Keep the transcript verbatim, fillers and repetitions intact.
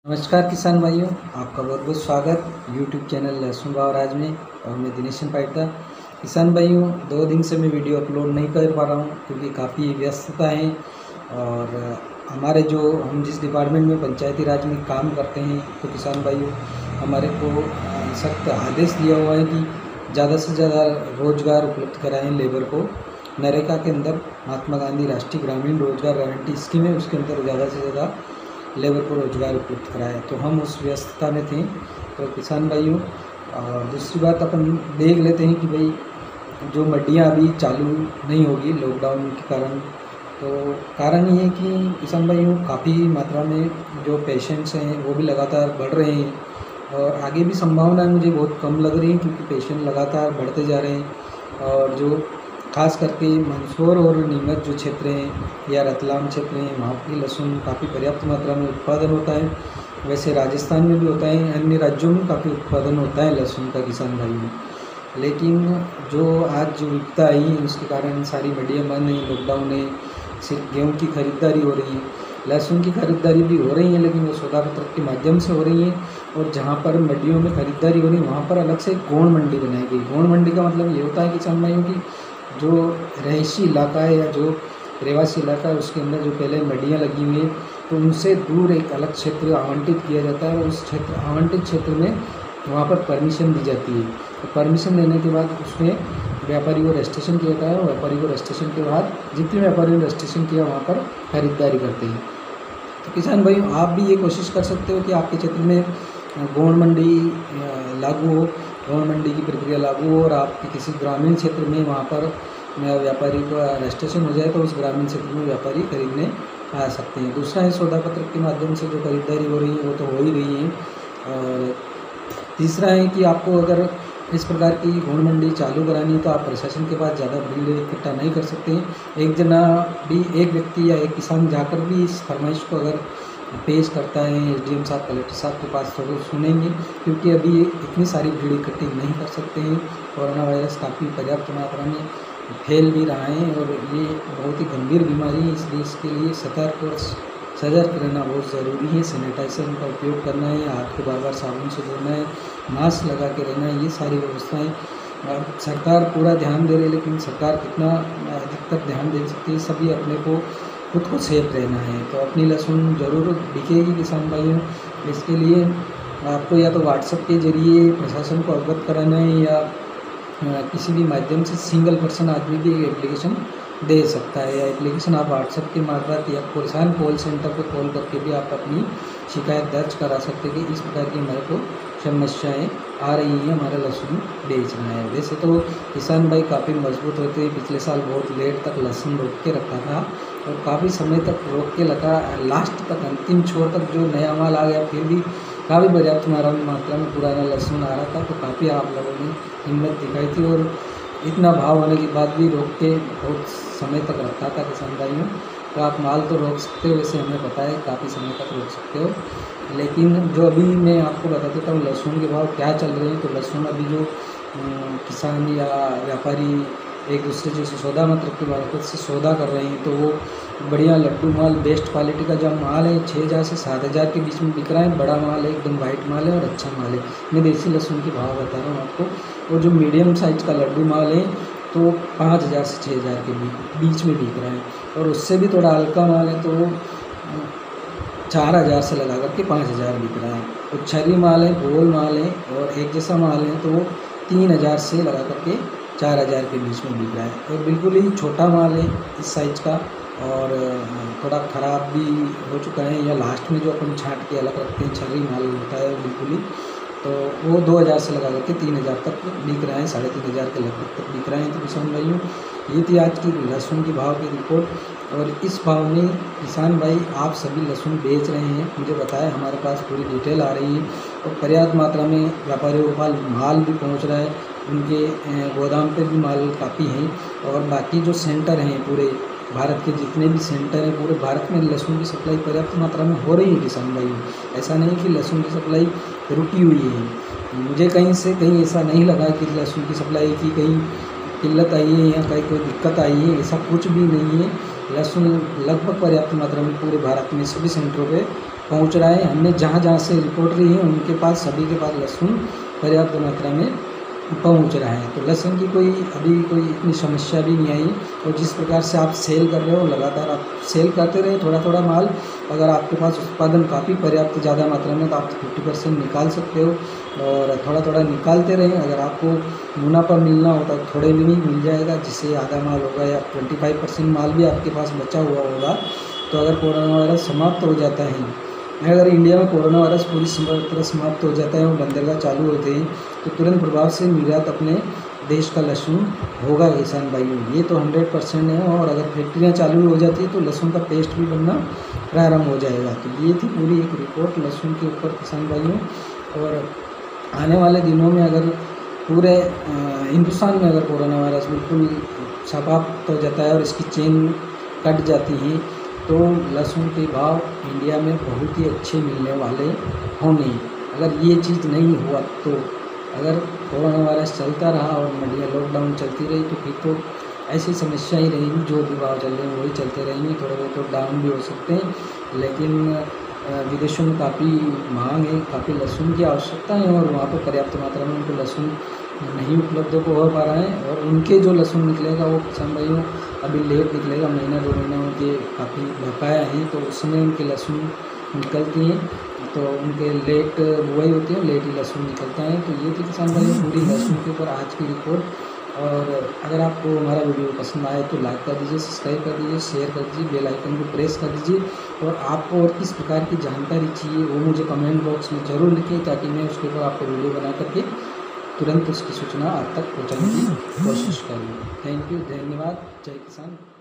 नमस्कार किसान भाइयों, आपका बहुत बहुत स्वागत यूट्यूब चैनल लहसुन भाव राज में। और मैं दिनेश पाइटा। किसान भाइयों, दो दिन से मैं वीडियो अपलोड नहीं कर पा रहा हूँ क्योंकि काफ़ी व्यस्तता है। और हमारे जो हम जिस डिपार्टमेंट में पंचायती राज में काम करते हैं, तो किसान भाइयों हमारे को सख्त आदेश दिया हुआ है कि ज़्यादा से ज़्यादा रोज़गार उपलब्ध कराएँ लेबर को। नरेगा के अंदर महात्मा गांधी राष्ट्रीय ग्रामीण रोजगार गारंटी स्कीम है, उसके अंदर ज़्यादा से ज़्यादा लेबर को रोज़गार उपलब्ध कराया। तो हम उस व्यस्तता में थे। तो किसान भाइयों, और दूसरी बात अपन देख लेते हैं कि भाई जो मंडियाँ अभी चालू नहीं होगी लॉकडाउन के कारण, तो कारण ये है कि किसान भाइयों काफ़ी मात्रा में जो पेशेंट्स हैं वो भी लगातार बढ़ रहे हैं। और आगे भी संभावनाएं मुझे बहुत कम लग रही हैं क्योंकि पेशेंट लगातार बढ़ते जा रहे हैं। और जो खास करके मंदसौर और नीमच जो क्षेत्र हैं या रतलाम क्षेत्र हैं, वहाँ की लहसुन काफ़ी पर्याप्त मात्रा में उत्पादन होता है। वैसे राजस्थान में भी होता है, अन्य राज्यों में काफ़ी उत्पादन होता है लहसुन का किसान भाइयों। लेकिन जो आज जो विपदा आई है उसके कारण सारी मंडियाँ बंद हैं, लॉकडाउन है। सिर्फ गेहूँ की खरीदारी हो रही है, लहसुन की खरीदारी भी हो रही है, लेकिन वो सौदा पत्रक के माध्यम से हो रही है। और जहाँ पर मंडियों में खरीदारी हो रही है वहाँ पर अलग से गौण मंडी बनाई गई। गौण मंडी का मतलब ये होता है किसान भाइयों की जो रहायशी इलाका है या जो रहवासी इलाका है उसके अंदर जो पहले मंडियाँ लगी हुई है, तो उनसे दूर एक अलग क्षेत्र आवंटित किया जाता है। उस क्षेत्र आवंटित क्षेत्र में वहाँ पर परमिशन दी जाती है। तो परमिशन देने के बाद उसमें व्यापारी को रजिस्ट्रेशन किया जाता है। व्यापारी को रजिस्ट्रेशन के बाद जितने व्यापारी ने रजिस्ट्रेशन किया वहाँ पर खरीदारी करते हैं। तो किसान भाइयों, आप भी ये कोशिश कर सकते हो कि आपके क्षेत्र में गौण मंडी लागू हो, गौण मंडी की प्रक्रिया लागू हो और आपके किसी ग्रामीण क्षेत्र में वहाँ पर व्यापारी का रजिस्ट्रेशन हो जाए तो उस ग्रामीण क्षेत्र में व्यापारी खरीदने आ सकते हैं। दूसरा है सौदा पत्रक के माध्यम से जो खरीदारी हो रही है वो तो हो ही रही है। और तीसरा है कि आपको अगर इस प्रकार की गौण मंडी चालू करानी है तो आप प्रशासन के पास ज़्यादा भीड़ इकट्ठा नहीं कर सकते। एक जना भी, एक व्यक्ति या एक किसान जाकर भी इस फरमाइश को अगर पेश करता है एसडीएम साहब, कलेक्टर साहब के पास, तो वो सुनेंगे, क्योंकि अभी इतनी सारी भीड़ इकट्ठी नहीं कर सकते हैं। कोरोना वायरस काफ़ी पर्याप्त मात्रा में फैल भी रहा है और ये बहुत ही गंभीर बीमारी है, इसलिए इसके लिए सतर्क और सजग रहना बहुत ज़रूरी है। सैनिटाइजर का उपयोग करना है, हाथ को बार बार साबुन से धोना है, मास्क लगा के रहना है। ये सारी व्यवस्थाएँ सरकार पूरा ध्यान दे रही है, लेकिन सरकार कितना अधिकतर ध्यान दे सकती है, सभी अपने को खुद को सेफ रहना है। तो अपनी लहसुन ज़रूर बिकेगी किसान भाइयों। इसके लिए आपको या तो व्हाट्सएप के जरिए प्रशासन को अवगत कराना है या किसी भी माध्यम से सिंगल पर्सन आदमी भी एप्लीकेशन दे सकता है, या एप्लीकेशन आप व्हाट्सएप के मार्फत या किसान कॉल सेंटर पर कॉल करके भी आप अपनी शिकायत दर्ज करा सकते हैं कि इस प्रकार की हमारे को समस्याएं आ रही हैं, हमारा लहसुन बेचना है। वैसे तो किसान भाई काफ़ी मजबूत होते हैं। पिछले साल बहुत लेट तक लहसुन रोक के रखा था और काफ़ी समय तक रोक के लगा, लास्ट तक अंतिम छोर तक जो नया माल आ गया, फिर भी काफ़ी पर्याप्त मात्रा में पुराना लहसुन आ रहा था। तो काफ़ी आप लोगों ने हिम्मत दिखाई थी और इतना भाव होने के बाद भी रोक के बहुत समय तक रखा था किसान भाइयों। तो आप माल तो रोक सकते हो, वैसे हमें पता है काफ़ी समय तक रोक सकते हो। लेकिन जो अभी मैं आपको बता देता हूँ लहसुन के भाव क्या चल रहे हैं। तो लहसुन अभी जो किसान या व्यापारी एक दूसरे जैसे सौदा पत्रक के मार्फत से सौदा कर रहे हैं, तो वो बढ़िया लड्डू माल, बेस्ट क्वालिटी का जो माल है छः हज़ार से सात हज़ार के बीच में बिक रहा है। बड़ा माल है, एकदम वाइट माल है और अच्छा माल है। मैं देसी लहसुन के भाव बता रहा हूँ आपको। और जो मीडियम साइज का लड्डू माल है तो पाँच हज़ार से छः हज़ार के बीच में बिक रहा है। और उससे भी थोड़ा हल्का माल है तो वो चार हज़ार से लगा करके पाँच हज़ार बिक रहा है। तो छरी माल है, गोल माल है और एक जैसा माल है तो वो तीन हज़ार से लगा करके चार हज़ार के बीच में बिक रहा है। और बिल्कुल ही छोटा माल है इस साइज़ का और थोड़ा ख़राब भी हो चुका है, या लास्ट में जो अपन छाँट के अलग रखते हैं छर्री माल होता है बिल्कुल ही, तो वो दो हज़ार से लगा करके तीन हज़ार तक बिक रहा है, साढ़े तीन हज़ार के लगभग तक बिक रहे हैं। तो किसान भाइयों, ये थी आज की लहसुन की भाव की रिपोर्ट। और इस भाव में किसान भाई आप सभी लहसुन बेच रहे हैं, मुझे बताया, हमारे पास पूरी डिटेल आ रही है और पर्याप्त मात्रा में व्यापारियों को माल माल भी पहुंच रहा है, उनके गोदाम पे भी माल काफ़ी है। और बाकी जो सेंटर हैं पूरे भारत के, जितने भी सेंटर हैं पूरे भारत में लहसुन की सप्लाई पर्याप्त मात्रा में हो रही है किसान भाइयों। ऐसा नहीं कि लहसुन की सप्लाई रुकी हुई है। मुझे कहीं से कहीं ऐसा नहीं लगा कि लहसुन की सप्लाई की कहीं किल्लत आई है या कहीं कोई दिक्कत आई है, ऐसा कुछ भी नहीं है। लहसुन लगभग पर्याप्त मात्रा में पूरे भारत में सभी सेंटरों पे पहुंच रहा है। हमने जहां जहां से रिपोर्ट रही है उनके पास सभी के पास लहसुन पर्याप्त मात्रा में पहुंच रहा है। तो लहसुन की कोई अभी कोई इतनी समस्या भी नहीं आई। और जिस प्रकार से आप सेल कर रहे हो, लगातार आप सेल करते रहे थोड़ा थोड़ा माल। अगर आपके पास उत्पादन काफ़ी पर्याप्त ज़्यादा मात्रा में, तो आप फिफ्टी परसेंट निकाल सकते हो और थोड़ा थोड़ा निकालते रहें। अगर आपको मुनाफा मिलना होता तो थोड़े में ही मिल जाएगा, जिससे आधा माल होगा या ट्वेंटी फाइव परसेंट माल भी आपके पास बचा हुआ होगा। तो अगर कोरोना वायरस समाप्त हो जाता है, अगर इंडिया में कोरोना वायरस पूरी तरह समाप्त हो जाता है और बंदरगाह चालू होते हैं, तो तुरंत प्रभाव से निर्यात अपने देश का लहसुन होगा किसान भाइयों, ये तो हंड्रेड परसेंट है। और अगर फैक्ट्रियाँ चालू हो जाती है तो लहसुन का पेस्ट भी बनना प्रारंभ हो जाएगा। तो ये थी पूरी एक रिपोर्ट लहसुन के ऊपर किसान भाइयों। और आने वाले दिनों में अगर पूरे हिंदुस्तान में अगर कोरोना वायरस बिल्कुल समाप्त हो जाता है और इसकी चेन कट जाती है, तो लहसुन के भाव इंडिया में बहुत ही अच्छे मिलने वाले होंगे। अगर ये चीज़ नहीं हुआ तो, अगर कोरोना वायरस चलता रहा और मंडियाँ लॉकडाउन चलती रही, तो फिर तो ऐसी समस्या ही रहेगी। जो भी भाव चल रहे हैं वही चलते रहेंगे, थोड़े बहुत तो डाउन भी हो सकते हैं। लेकिन विदेशों में काफ़ी मांग है, काफ़ी लहसुन की आवश्यकता है और वहाँ पर पर्याप्त मात्रा में उनको लहसुन नहीं उपलब्ध हो पा रहा है। और उनके जो लहसुन निकलेगा वो किसान भाइयों अभी लेट निकलेगा, महीना दो महीना उनके काफ़ी बकाया हैं, तो उसमें उनके लहसुन निकलती हैं, तो उनके लेट बुआई होती है, लेट ही लहसुन निकलता है। तो ये थी किसान भाइयों पूरी लहसुन के ऊपर आज की रिपोर्ट। और अगर आपको हमारा वीडियो पसंद आए तो लाइक कर दीजिए, सब्सक्राइब कर दीजिए, शेयर कर दीजिए, बेल आइकन को प्रेस कर दीजिए। और आपको और किस प्रकार की जानकारी चाहिए वो मुझे कमेंट बॉक्स में ज़रूर लिखिए, ताकि मैं उसके ऊपर आपको वीडियो बना करके तुरंत उसकी सूचना आप तक पहुँचाने की कोशिश करूँ। थैंक यू, धन्यवाद। जय किसान।